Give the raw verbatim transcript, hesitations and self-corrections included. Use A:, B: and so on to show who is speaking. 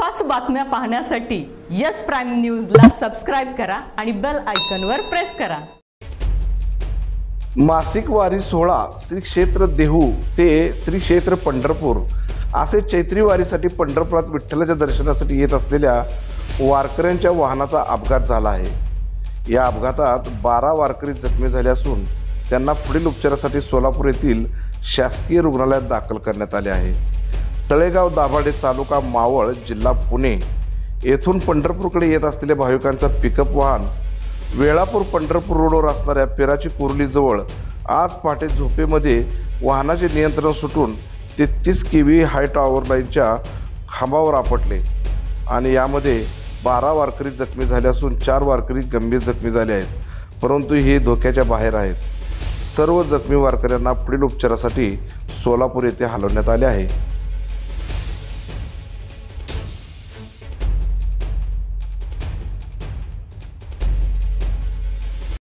A: Superfast बातम्या पाहण्यासाठी yes prime न्यूजला सबस्क्राइब करा आणि बेल आयकॉनवर प्रेस करा।
B: मासिक वारी सोहळा श्री क्षेत्र देहू ते श्री क्षेत्र पंढरपूर असे चैत्री वारीसाठी पंढरपुरात विठ्ठलाच्या दर्शनासाठी येत असलेल्या वारकऱ्यांच्या वाहनाचा अपघात झाला आहे। या अपघातात बारा वारकरी जखमी झाले असून त्यांना पुढील उपचारासाठी सोलापूर येथील शासकीय रुग्णालयात दाखल करण्यात आले आहे। तळेगाव दाभाडे तालुका मावळ जिल्हा पुणे येथून पंढरपूरकडे येत असलेल्या भाविकांचा पिकअप वाहन वेळापूर पंढरपूर रोडवर असणाऱ्या पेराची कुर्ली जवळ आज पहाटे झोपेमध्ये वाहनाचे नियंत्रण सुटून तेहतीस केव्ही हाय टॉवर लाईनच्या खांबावर आपटले आणि यामध्ये बारा वारकरी जखमी झाले असून चार वारकरी गंभीर जखमी झाले आहेत, परंतु हे धोक्याच्या बाहेर आहेत। सर्व जखमी वारकऱ्यांना पुढील उपचारासाठी सोलापूर येथे हलवण्यात आले आहे।